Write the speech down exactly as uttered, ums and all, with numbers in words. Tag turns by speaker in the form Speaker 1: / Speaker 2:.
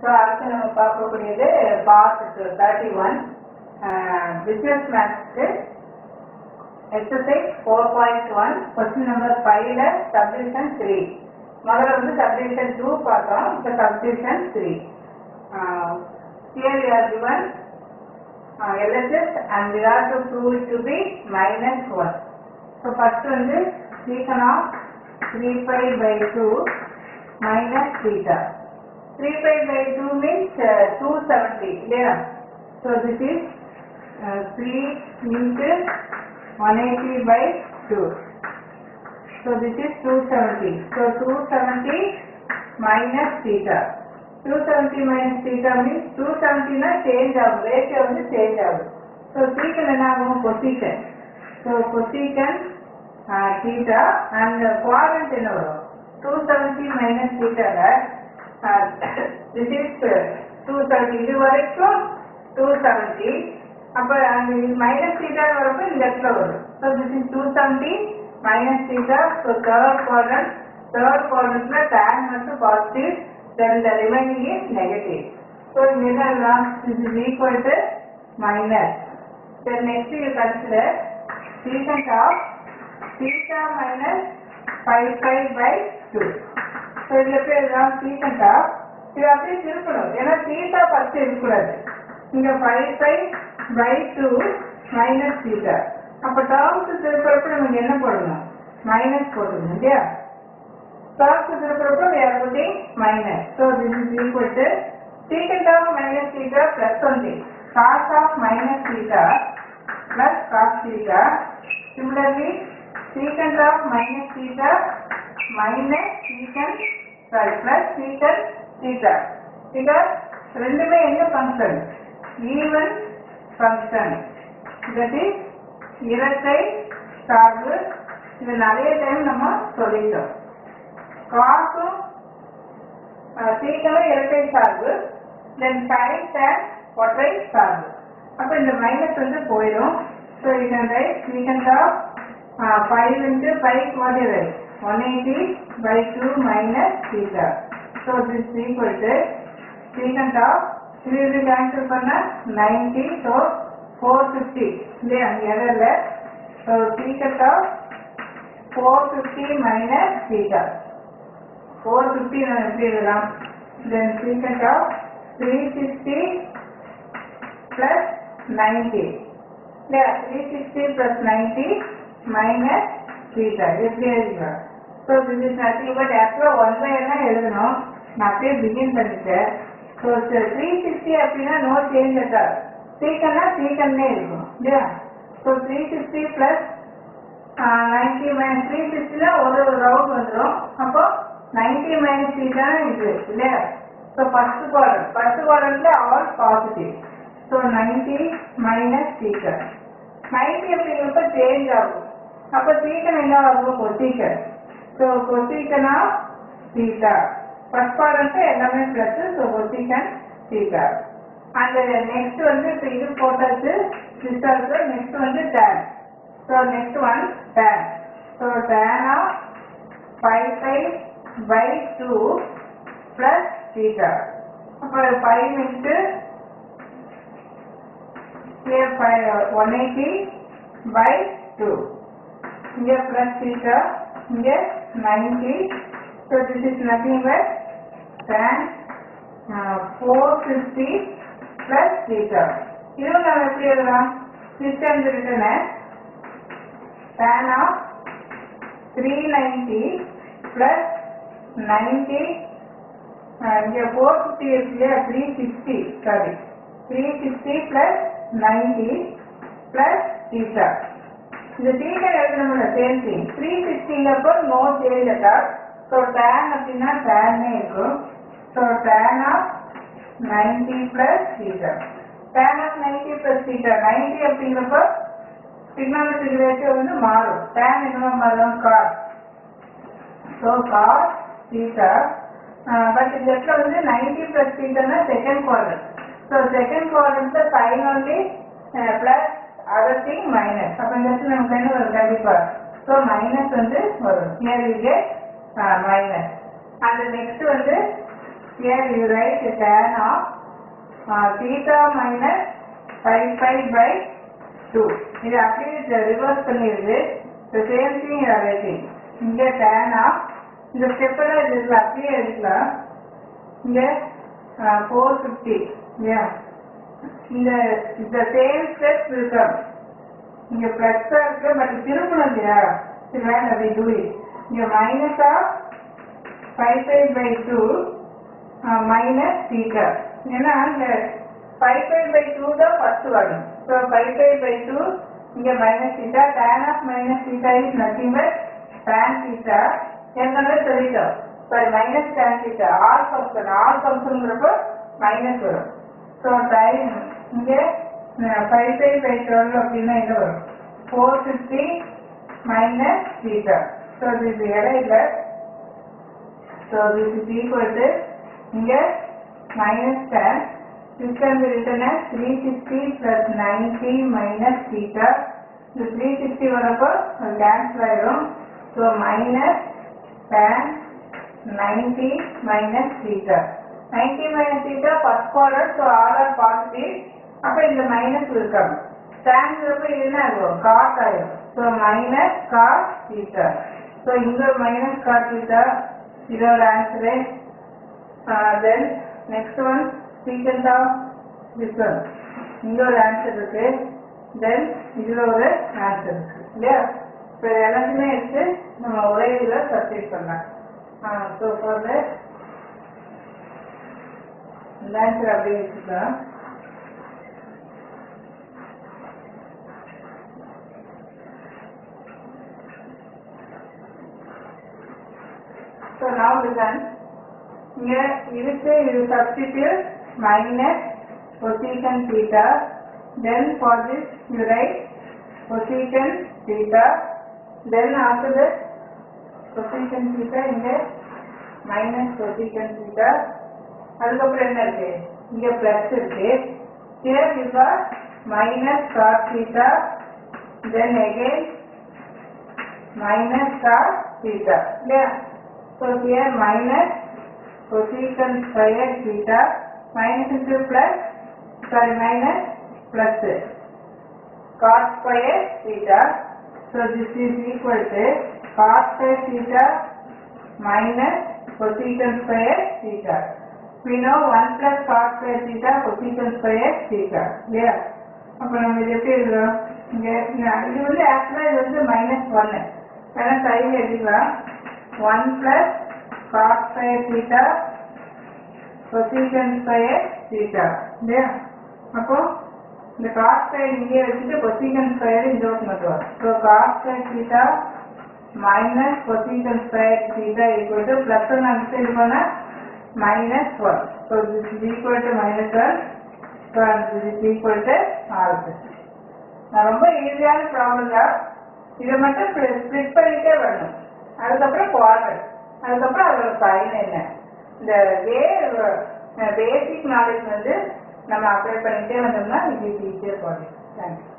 Speaker 1: So அடுத்து நம்ம பார்க்கக்கூடியது பார்ட் thirty-one பிஸ்னஸ் மேத்ஸ்க்கு exercise four point one question number ஃபைவ்ல சப்டிவிஷன் த்ரீ. முதல்ல வந்து சப்டிவிஷன் டூ பார்த்தோம், இப்போ subdivision three. Here we are given uh, L H S and we have to prove it to be minus one. So first வந்து secant of three pi by two minus theta. three pi by two means uh, two seventy. Yeah. So this is uh, three into one eighty by two. So this is two seventy. So two seventy minus theta. two seventy minus theta means two seventy na change ஆகும், ratio வந்து change ஆகும். So secant என்ன ஆகும், position. So position uh, theta and quadrant என்ன வரும், two seventy minus theta ல uh, this is uh, two thirty, இது வரைக்கும் two seventy, அப்ப அந்த minus theta வரப்ப இந்த இடத்துல வரும். So this is two seventy minus theta. So third quadrant, third quadrant ல tan மட்டும் positive, then the remaining is negative. So in the this is equal to minus. Then next you consider secant of theta minus five pi by two. So in the secant of இது அப்படியே திருப்பணும், ஏன்னா theta first இருக்கக்கூடாது. இங்க five pi by two minus theta. அப்ப terms திருப்பறப்ப நமக்கு என்ன போடணும், minus போடணும் இல்லையா? Terms திருப்பறப்ப we are putting minus. So this is equal to secant of minus theta plus something, cos of minus theta plus cos theta. Similarly secant of minus theta minus secant, sorry, plus secant theta. Because ரெண்டுமே என்ன function, even function, that is இரட்டை சார்பு. இது நிறைய time நம்ம சொல்லிட்டோம். காசும் சீக்கிரம் இரட்டை சார்பு, தென் sin tan ஒற்றை சார்பு. அப்ப இந்த மைனஸ் வந்து போயிடும். So you can write secant of uh, five into five, what is it, one eighty by two minus theta. So this is equal to secant of இது cancel பண்ண ninety, so four fifty இல்லையா எரர்ல. So secant of four fifty minus theta. four fifty நான் எப்படி எழுதலாம், then secant of three sixty plus ninety. இல்லையா, three sixty plus ninety minus theta எப்படி எழுதிக்கலாம். So this is nothing but actually one by என்ன எழுதணும், நான் அப்படியே பிகின் பண்ணிட்டேன். ஸோ three sixty அப்படின்னா no change at all, secantனா secantனே இருக்கும் இல்லையா. So three sixty plus ninety minus three sixty ல ஒரு ரவுண்ட் வந்துடும். அப்போ ninety minus theta இது இல்லையா. ஸோ ஃபர்ஸ்ட் குவாட்ரண்ட், ஃபர்ஸ்ட் குவாட்ரண்ட்ல all positive. So ninety minus theta. ninety அப்படிங்கிறப்ப சேஞ்ச் ஆகும். அப்போ secant என்ன ஆகும், cosecant. So cosecant of theta. First quadrant எல்லாமே பிளஸ், ஸோ cosecant theta. அந்த நெக்ஸ்ட் வந்து இப்போ இது போட்டாச்சு ரிசல்ட். நெக்ஸ்ட் வந்து tan. So next one tan. So tan of five pi by two plus theta. அப்போ five into here five one eighty by two. இங்கே plus theta, இங்கே ninety. So this is nothing but tan uh, four fifty plus theta. இதுவும் நம்ம எப்படி எழுதலாம், system return tan of three ninety plus ninety, இங்கே four fifty இருக்கு, three sixty, sorry, three sixty plus ninety plus theta. இந்த theta எழுதணும்ல same thing. three sixty அப்போ no change at all. So tan அப்படின்னா tan இருக்கும். So tan of ninety plus theta. tan of ninety plus theta, ninety அப்படிங்கிறப்போ trigonometry ratio வந்து மாறும். tan என்னவா மாறும், cos. So cos theta, but இந்த இடத்துல வந்து ninety plus theta னா second quadrant. So second quadrant sin only uh, plus other thing minus. அப்ப இந்த இடத்துல நமக்கு என்ன வரும், கண்டிப்பா so minus வந்து வரும். Here we get uh, minus. And next வந்து here you write tan of uh, theta minus phi phi by two. இது அப்படியே ரிவர்ஸ் பண்ணிடுது. the same thing you are writing. இங்கே tan of இந்த ஸ்டெப்பில் இது அப்படியே எடுக்கலாம். இங்கே four fifty. yeah. இந்த இந்த சேம் ஸ்டெப் இருக்கும். இங்கே ப்ளஸ் இருக்கு பட் திருப்பணும் இல்லையா? சரி வேணும் அப்படி டூ இட். இங்கே minus of five five by two minus theta. ஏன்னா இந்த ஃபைவ் ஃபைவ் பை டூ தான் ஃபஸ்ட்டு வரும். So five five by two இங்கே minus theta. Tan of minus theta is nothing but tan theta. ஏற்கனவே சொல்லிட்டோம். Sorry minus tan theta all function all ஃபங்க்ஷனுங்கிறப்போ minus வரும். So time இங்கே five five by twelve அப்படின்னா என்ன வரும்? Four fifty minus theta. So இது இடையில so this is equal to இங்கே minus tan. this can be written as three sixty plus ninety minus theta. இந்த த்ரீ சிக்ஸ்டி வரப்போ cancel ஆயிடும். So minus tan ninety minus theta. ninety minus theta first quarter, so all are positive. அப்போ இந்த minus இருக்காது. டேன்ங்கிறப்ப இது என்ன ஆகும்? Cos ஆயிடும். So minus cos theta. So இங்கே மைனஸ் காஸ் தீட்டா இதோட answer. Then next one secant of this one. இங்கே ஒரு ஆன்சர் இருக்கு. தென் இதில் ஒரு ஆன்சர் இருக்கு இல்லையா? இப்போ எல்லாத்தையுமே எடுத்து நம்ம ஒரே இதில் சப்ஸ்டிட் பண்ணலாம். ஸோ ஃபார் த இந்த ஆன்சர் அப்படியே வச்சுக்கலாம். So now listen. Here இதுக்கு you substitute minus cosecant theta. Then for this you write cosecant theta. Then after that cosecant theta இங்கே minus cosecant theta. அதுக்கப்புறம் என்ன இருக்கு? இங்கே பிளஸ் இருக்கு. Here you got minus cos theta. Then again minus cos theta. Yeah. So here minus cosecant square theta minus into plus, sorry minus plus cos square theta. So this is equal to cos square theta minus cosecant square theta. We know one plus cos square theta cosecant square theta. Yeah. அப்போ நம்ம இது எப்படி எழுதுறோம்? இங்கே இது வந்து ஆக்சுவலாக இது வந்து மைனஸ் ஒன்று. ஏன்னா சைடில் எழுதிக்கலாம். one plus cos square theta cosecant square theta. இல்லையா? அப்போ இந்த cos square இங்கே வச்சுட்டு cosecant square இந்த பக்கம் கொண்டு வரும். So cos square theta minus cosecant square theta equal to plus ஒன்று அனுப்பிச்சு இது பண்ணால் minus one. So this is equal to minus one. So this is equal to ஆறு. நான் ரொம்ப ஈஸியான ப்ராப்ளம் தான். இதை மட்டும் ஸ்ப்ளிட் பண்ணிட்டே வரணும். அதுக்கப்புறம் குவார்டர், அதுக்கப்புறம் அதோட சைன் என்ன, இந்த வே பேசிக் நாலேஜ் வந்து நம்ம அப்ளை பண்ணிட்டே வந்தோம்னா இது ஈஸியாக போகும். தேங்க்யூ.